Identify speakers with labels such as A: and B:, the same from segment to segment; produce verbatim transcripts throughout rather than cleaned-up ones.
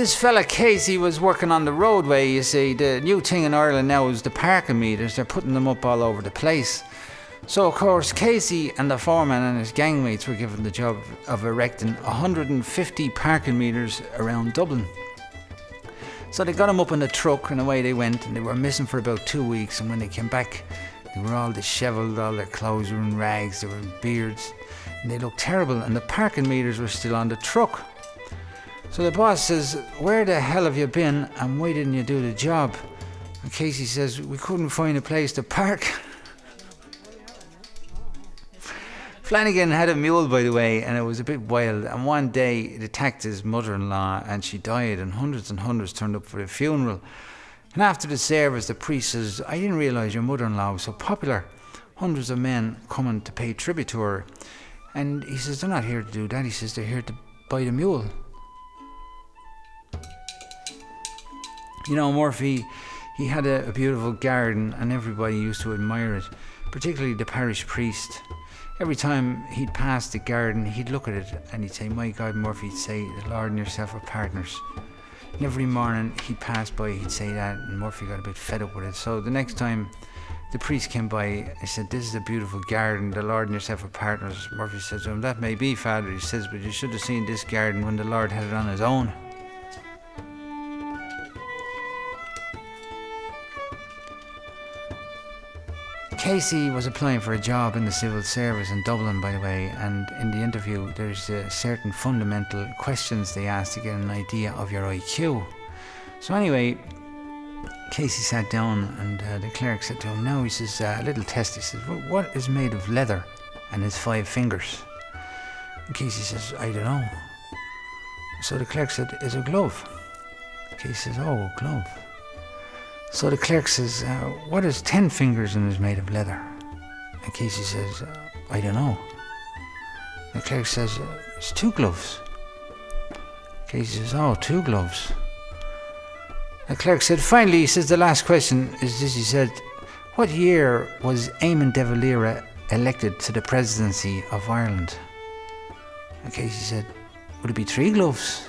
A: This fella Casey was working on the roadway. You see, the new thing in Ireland now is the parking meters. They're putting them up all over the place. So of course Casey and the foreman and his gangmates were given the job of erecting one hundred fifty parking meters around Dublin. So they got them up in the truck and away they went, and they were missing for about two weeks, and when they came back they were all dishevelled, all their clothes were in rags, they were in beards, and they looked terrible, and the parking meters were still on the truck. So the boss says, "Where the hell have you been and why didn't you do the job?" And Casey says, "We couldn't find a place to park." Flanagan had a mule, by the way, and it was a bit wild, and one day it attacked his mother-in-law and she died, and hundreds and hundreds turned up for the funeral. And after the service the priest says, "I didn't realise your mother-in-law was so popular. Hundreds of men coming to pay tribute to her." And he says, "They're not here to do that." He says, "They're here to buy the mule." You know, Murphy, he had a, a beautiful garden and everybody used to admire it, particularly the parish priest. Every time he'd pass the garden, he'd look at it and he'd say, "My God, Murphy," he'd say, "the Lord and yourself are partners." And every morning he'd pass by, he'd say that, and Murphy got a bit fed up with it. So the next time the priest came by, he said, "This is a beautiful garden, the Lord and yourself are partners." Murphy says to him, "That may be, Father," he says, "but you should have seen this garden when the Lord had it on his own." Casey was applying for a job in the civil service in Dublin, by the way, and in the interview there's uh, certain fundamental questions they ask to get an idea of your I Q. So anyway, Casey sat down and uh, the clerk said to him, "Now," he says, uh, "a little test." He says, "What is made of leather and has five fingers?" And Casey says, "I don't know." So the clerk said, "It's a glove." Casey says, "Oh, a glove." So the clerk says, uh, "What is ten fingers and is made of leather?" And Casey says, uh, "I don't know." The clerk says, uh, "It's two gloves." Casey says, "Oh, two gloves." The clerk said, finally, he says, the last question is this, he said, "What year was Eamon de Valera elected to the presidency of Ireland?" And Casey said, "Would it be three gloves?"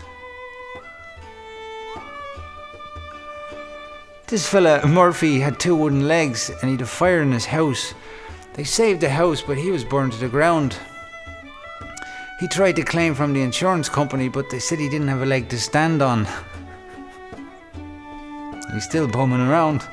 A: This fella, Murphy, had two wooden legs and he'd a fire in his house. They saved the house, but he was burned to the ground. He tried to claim from the insurance company, but they said he didn't have a leg to stand on. He's still bumming around.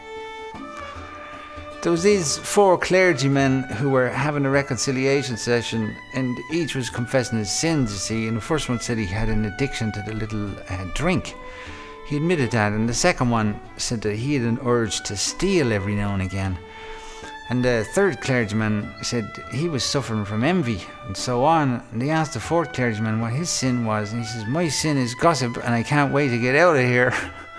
A: There was these four clergymen who were having a reconciliation session, and each was confessing his sins, you see. And the first one said he had an addiction to the little uh, drink. He admitted that, and the second one said that he had an urge to steal every now and again. And the third clergyman said he was suffering from envy, and so on. And they asked the fourth clergyman what his sin was, and he says, "My sin is gossip, and I can't wait to get out of here."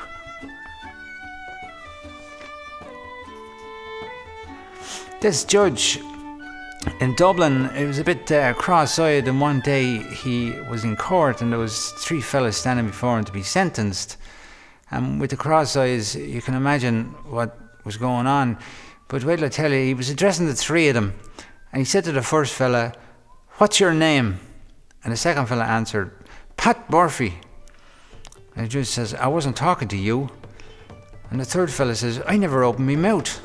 A: This judge in Dublin, it was a bit uh, cross-eyed, and one day he was in court and there was three fellas standing before him to be sentenced. And with the cross eyes, you can imagine what was going on. But wait till I tell you, he was addressing the three of them. And he said to the first fella, "What's your name?" And the second fella answered, "Pat Murphy." And the judge says, "I wasn't talking to you." And the third fella says, "I never opened my mouth."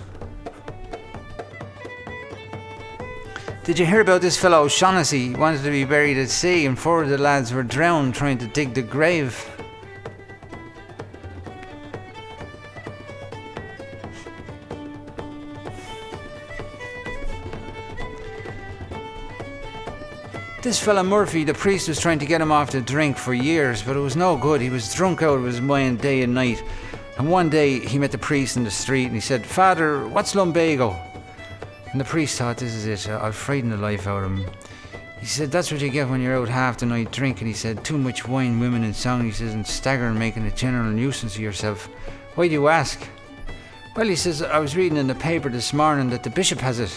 A: Did you hear about this fellow O'Shaughnessy? He wanted to be buried at sea, and four of the lads were drowned trying to dig the grave. This fella Murphy, the priest was trying to get him off the drink for years, but it was no good. He was drunk out of his mind day and night. And one day he met the priest in the street and he said, "Father, what's lumbago?" And the priest thought, this is it, I'll frighten the life out of him. He said, "That's what you get when you're out half the night drinking." He said, "Too much wine, women and song," he says, "and staggering, making a general nuisance of yourself. Why do you ask?" "Well," he says, "I was reading in the paper this morning that the bishop has it."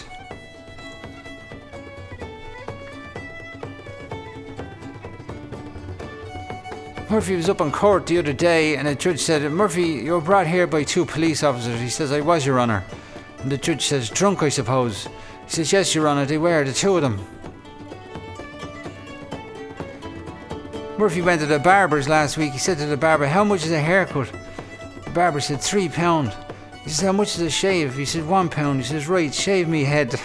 A: Murphy was up in court the other day and the judge said, "Murphy, you were brought here by two police officers." He says, "I was, Your Honour." And the judge says, "Drunk, I suppose?" He says, "Yes, Your Honour, they were, the two of them." Murphy went to the barber's last week. He said to the barber, how much is a haircut? The barber said, three pound. He said, how much is a shave? He said, one pound. He says, right, shave me head.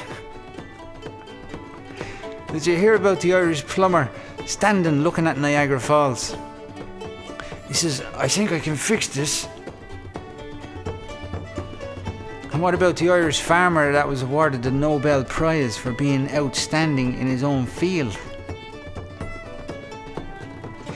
A: Did you hear about the Irish plumber standing looking at Niagara Falls? He says, I think I can fix this. And what about the Irish farmer that was awarded the Nobel Prize for being outstanding in his own field?